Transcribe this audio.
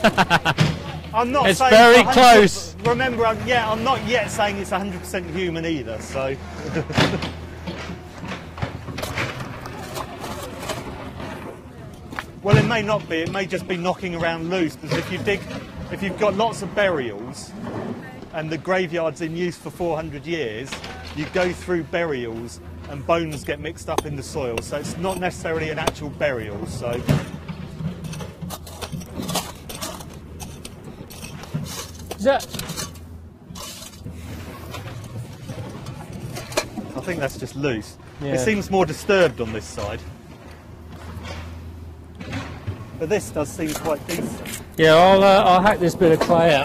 I'm not it's saying very it's close. Remember, I'm not yet saying it's 100% human either, so... Well, it may not be, it may just be knocking around loose, because if you've got lots of burials, and the graveyard's in use for 400 years, you go through burials and bones get mixed up in the soil, so it's not necessarily an actual burial, so... Is that... I think that's just loose. Yeah. It seems more disturbed on this side. But this does seem quite decent. Yeah, I'll hack this bit of clay out.